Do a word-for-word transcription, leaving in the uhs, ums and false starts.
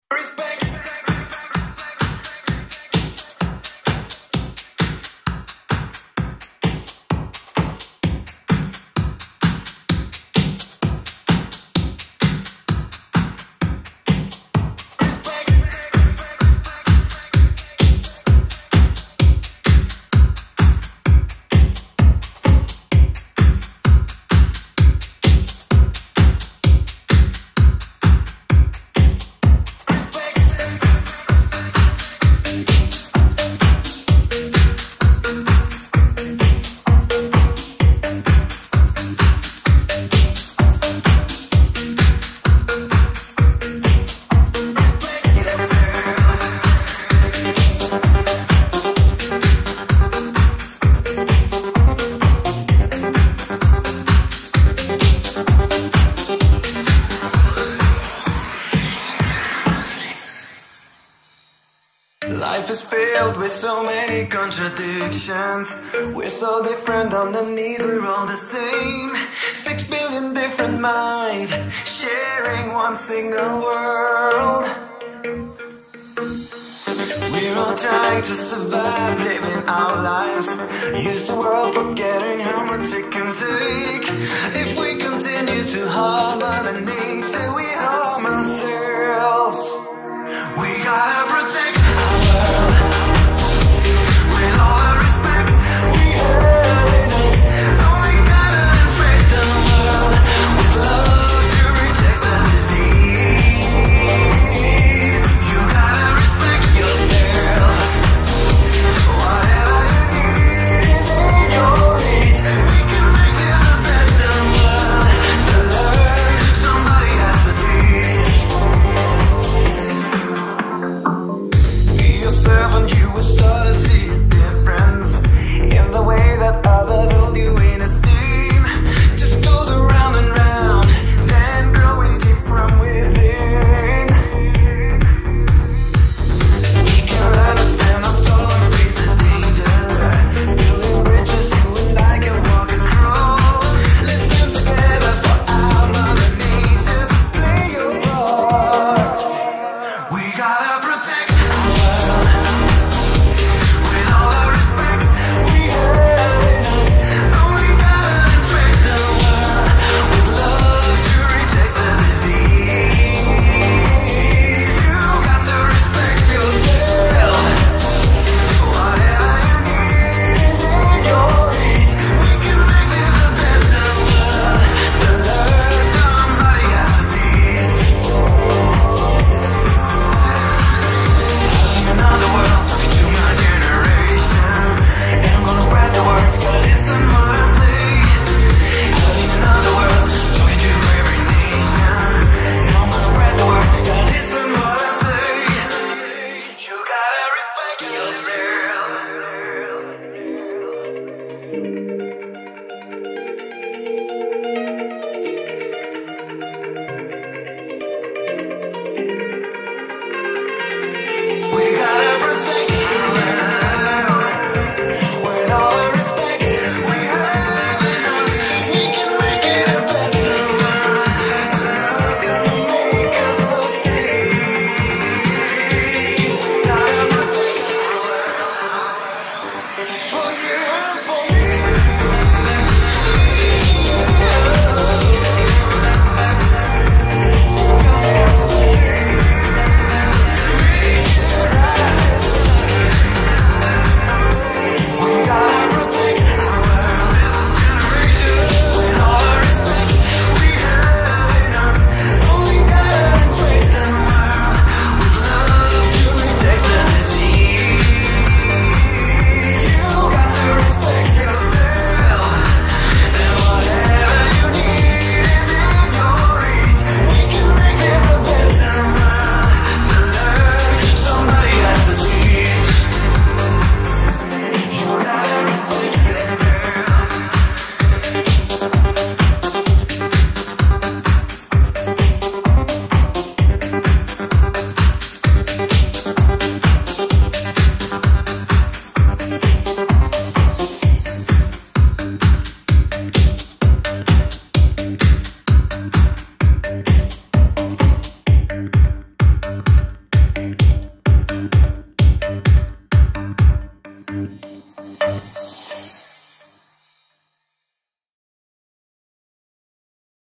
Life is filled with so many contradictions. We're so different underneath, we're all the same. Six billion different minds, sharing one single world. We're all trying to survive, living our lives. Use the world, forgetting how much it can take. If we continue to harm other nature, we harm ourselves. We gotta protect our world with all the respect we have in us. And we gotta infect the world with love to reject the disease. You gotta respect yourself. Whatever you need is in your reach. We can make this a better world. To learn, somebody has to teach.